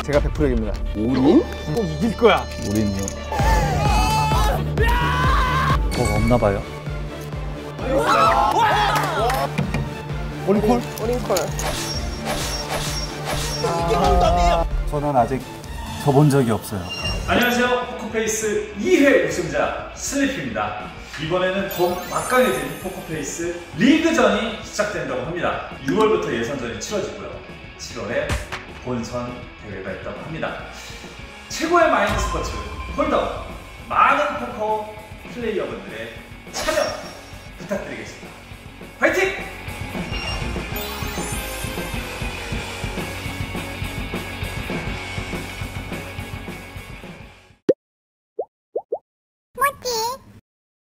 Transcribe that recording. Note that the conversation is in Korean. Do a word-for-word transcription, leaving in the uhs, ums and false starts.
제가 백 퍼센트 이깁니다. 올인? 꼭 이길 거야. 올인이요? 뭐가 없나봐요. 올인콜? 올인콜. 아... 저는 아직 져본 적이 없어요. 안녕하세요. 포커페이스 이 회 우승자 슬리피입니다. 이번에는 더욱 막강해진 포커페이스 리그전이 시작된다고 합니다. 유월부터 예선전이 치러지고요. 칠월에 본선 대회가 있다고 합니다. 최고의 마인드 스포츠 홀더 많은 포커 플레이어분들의 참여 부탁드리겠습니다.